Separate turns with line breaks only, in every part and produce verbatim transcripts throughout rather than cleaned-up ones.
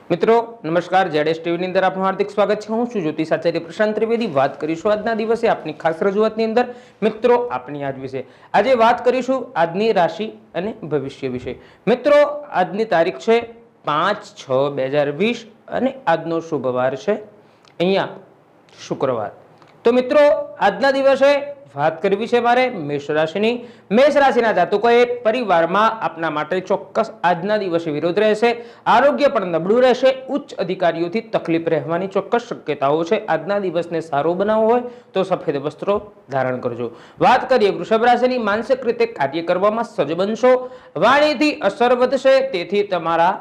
मित्रों नमस्कार जेडेस टीवी ની અંદર આપનું હાર્દિક સ્વાગત છે। હું છું જ્યોતિષ આચાર્ય પ્રશાંત ત્રિવેદી। વાત કરીશું આજના દિવસે આપની ખાસ રજૂઆતની અંદર મિત્રો આપની આજ વિશે આજે વાત કરીશું આજની રાશિ અને ભવિષ્ય વિશે। મિત્રો આજની તારીખ છે પાંચ છ બે હજાર વીસ અને આજનો શુભ વાર છે અહીંયા શુક્રવાર। તો મિત્રો આજના દિવસે વાત કરવી છે મારે મેષ રાશિની। મેષ રાશિના જાતકોએ પરિવારમાં આપના માટે ચોક્કસ આજના દિવસે વિરોધ રહેશે, આરોગ્ય પણ નબળું રહેશે, ઉચ્ચ અધિકારીઓથી તકલીફ રહેવાની ચોક્કસ શક્યતાઓ છે। આજના દિવસને સારો બનાવવો હોય તો સફેદ વસ્ત્રો ધારણ કરજો। વાત કરીએ વૃષભ રાશિની, માનસિક રીતે કાર્ય કરવામાં સજ્જ બનશો, વાણીથી અસર વધશે, તેથી તમારા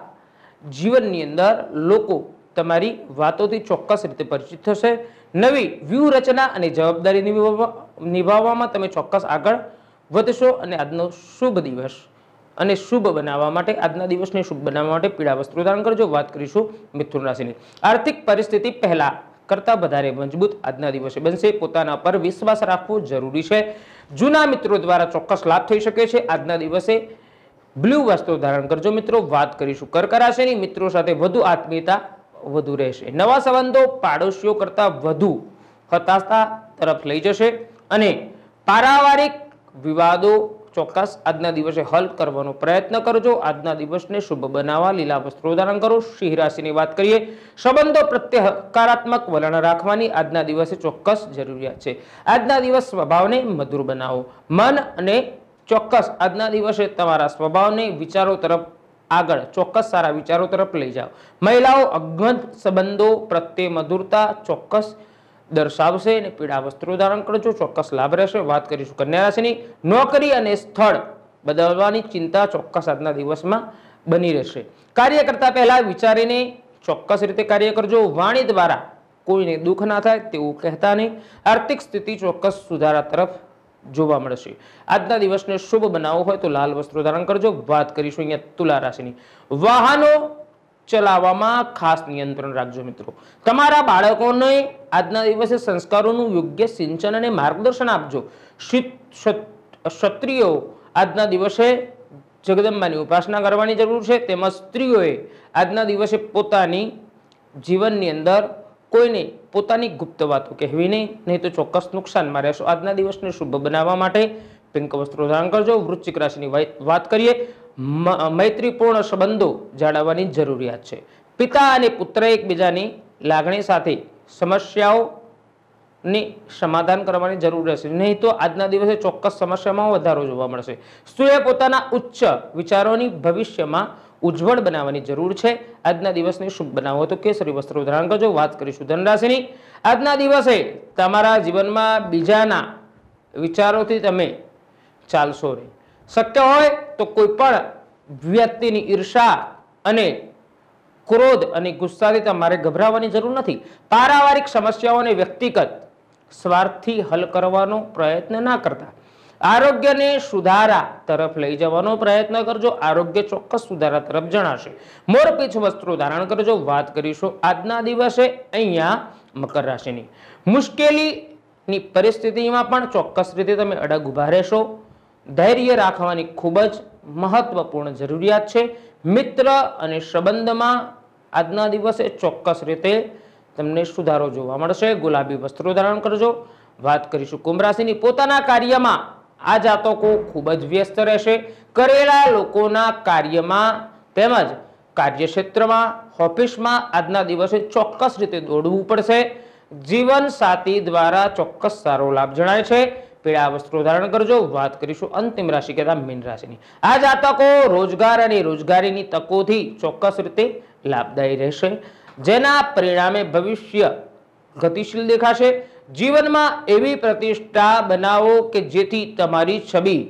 જીવનની અંદર લોકો તમારી વાતોથી ચોક્કસ રીતે પરિચિત થશે। નવી વ્યૂહરચના અને જવાબદારી નિભાવવામાં તમે ચોક્કસ આગળ વધશો અને આજનો શુભ દિવસ અને શુભ બનાવવા માટે આજના દિવસને શુભ બનાવવા માટે પીળા વસ્ત્રો ધારણ કરજો। વાત કરીશું મિથુન રાશિની, આર્થિક પરિસ્થિતિ પહેલા કરતા વધારે મજબૂત આજના દિવસે બનશે, પોતાના પર વિશ્વાસ રાખવો જરૂરી છે। જૂના મિત્રો દ્વારા ચોક્કસ લાભ થઈ શકે છે। આજના દિવસે બ્લુ વસ્ત્રો ધારણ કરજો મિત્રો। વાત કરીશું કર્ક રાશિની, મિત્રો સાથે વધુ આત્મીયતા વધુ રહેશે, નવા સંબંધો પાડોશીઓ કરતા વધુ હતાશા તરફ લઈ જશે અને પારિવારિક વિવાદો ચોક્કસ આજના દિવસે હલ કરવાનો પ્રયત્ન કરજો। આજના દિવસને શુભ બનાવવા લીલા વસ્ત્રો ધારણ કરો। સિંહ રાશિની વાત કરીએ, સંબંધો પ્રત્યે હકારાત્મક વલણ રાખવાની આજના દિવસે ચોક્કસ જરૂરિયાત છે। આજના દિવસ સ્વભાવને મધુર બનાવો, મન અને ચોક્કસ આજના દિવસે તમારા સ્વભાવને વિચારો તરફ આગળ ચોક્કસ સારા વિચારો તરફ લઈ જાઓ। મહિલાઓ અગ્ન સંબંધો પ્રત્યે મધુરતા ચોક્કસ દર્શાવશે અને પીળા વસ્ત્રો ધારણ કરજો, ચોક્કસ લાભ રહેશે। વાત કરીશું કન્યા રાશિની, નોકરી અને સ્થળ બદલવાની ચિંતા ચોક્કસ આજના દિવસમાં બની રહેશે। કાર્ય કરતા પહેલા વિચારીને ચોક્કસ રીતે કાર્ય કરજો, વાણી દ્વારા કોઈને દુઃખ ના થાય તેવું કહેતા નહીં। આર્થિક સ્થિતિ ચોક્કસ સુધારા તરફ જોવા મળશે। આજના દિવસને શુભ બનાવવો હોય તો લાલ વસ્ત્રો ધારણ કરજો। વાત કરીશું અહીંયા તુલા રાશિની, વાહનો ચલાવવામાં ખાસ નિયંત્રણ રાખજો મિત્રો। તમારા બાળકોને આજના દિવસે સંસ્કારોનું યોગ્ય સિંચન અને માર્ગદર્શન આપજો। ક્ષત્રિયો આજના દિવસે જગદંબાની ઉપાસના કરવાની જરૂર છે, તેમજ સ્ત્રીઓએ આજના દિવસે પોતાની જીવનની અંદર કોઈને પોતાની ગુપ્ત વાતો કહેવી નહીં, નહીં તો ચોક્કસ નુકસાનમાં રહેશો। આજના દિવસને શુભ બનાવવા માટે પિંક વસ્ત્રો ધારણ કરજો। વૃશ્ચિક રાશિની વાત કરીએ, મૈત્રીપૂર્ણ સંબંધો જાળવવાની જરૂરિયાત છે। પિતા અને પુત્ર એકબીજાની લાગણી સાથે સમસ્યાઓની સમાધાન કરવાની જરૂર રહેશે, નહીં તો આજના દિવસે ચોક્કસ સમસ્યામાં વધારો જોવા મળશે। સ્ત્રીએ પોતાના ઉચ્ચ વિચારોની ભવિષ્યમાં ઉજ્જવળ બનાવવાની જરૂર છે। આજના દિવસને શુભ બનાવો તો કેસરી વસ્ત્રો ધારણ કરજો। વાત કરીશું ધન રાશિની, આજના દિવસે તમારા જીવનમાં બીજાના વિચારોથી તમે ચાલશો નહીં, શક્ય હોય તો કોઈ પણ વ્યક્તિની ઈર્ષા અને ક્રોધ અને ગુસ્સાથી તમારે ગભરાવાની જરૂર નથી। પારિવારિક સમસ્યાઓને વ્યક્તિગત સ્વાર્થથી હલ કરવાનો પ્રયત્ન ના કરતા, આરોગ્યને સુધારા તરફ લઈ જવાનો પ્રયત્ન કરજો, આરોગ્ય ચોક્કસ સુધારા તરફ જણાશે। મોરપીંછ વસ્ત્રો ધારણ કરજો। વાત કરીશું આજના દિવસે અહીંયા મકર રાશિની, મુશ્કેલીની પરિસ્થિતિમાં પણ ચોક્કસ રીતે તમે અડગ ઉભા રહેશો, ધૈર્ય રાખવાની ખૂબ જ મહત્વપૂર્ણ જરૂરિયાત છે। મિત્ર અને સંબંધમાં આજના દિવસે ચોક્કસ રીતે તમને સુધારો જોવા મળશે। ગુલાબી વસ્ત્રો ધારણ કરજો। વાત કરીશું કુંભ રાશિની, પોતાના કાર્યમાં આ જાતકો ખૂબ જ વ્યસ્ત રહેશે, કરેલા લોકોના કાર્યમાં તેમજ કાર્યક્ષેત્રમાં ઓફિસમાં આજના દિવસે ચોક્કસ રીતે દોડવું પડશે। જીવન સાથી દ્વારા ચોક્કસ સારો લાભ જણાય છે। પીળા વસ્ત્રો ધારણ કરજો। વાત કરીશું અંતિમ રાશિ કહેતા મીન રાશિની, આ જાતકો રોજગાર અને રોજગારીની તકોથી ચોક્કસ રીતે લાભદાયી રહેશે, જેના પરિણામે ભવિષ્ય ગતિશીલ દેખાશે। જીવનમાં એવી પ્રતિષ્ઠા બનાવો કે જેથી તમારી છબી,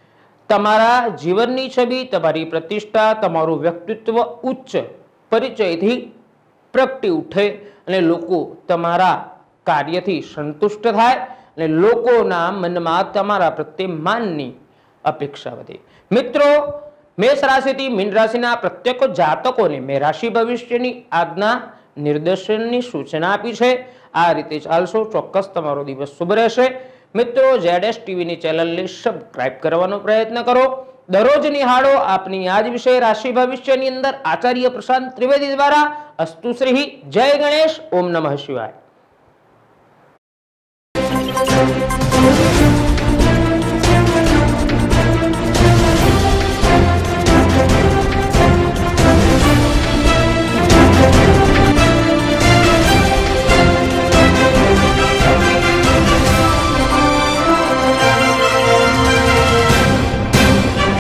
તમારા જીવનની છબી, તમારી પ્રતિષ્ઠા, તમારું વ્યક્તિત્વ ઉચ્ચ પરિચયથી પ્રગટી ઉઠે અને લોકો તમારા કાર્યથી સંતુષ્ટ થાય અને લોકોના મનમાં તમારા પ્રત્યે માનની અપેક્ષા વધે। મિત્રો મેષ રાશિથી મીન રાશિના પ્રત્યેક જાતકોને મેં રાશિ ભવિષ્યની આજના નિર્દેશનની સૂચના આપી છે। આ રીતે ચાલશો ચોક્કસ તમારો દિવસ શુભ રહેશે। મિત્રો જેડેસ ટીવીની ચેનલને સબસ્ક્રાઇબ કરવાનો પ્રયત્ન કરો, दररोज निहाळो आपनी आज विषय राशि भविष्यની અંદર आचार्य प्रशांत त्रिवेदी द्वारा। अस्तु श्री जय गणेश। ओम नमः शिवाय।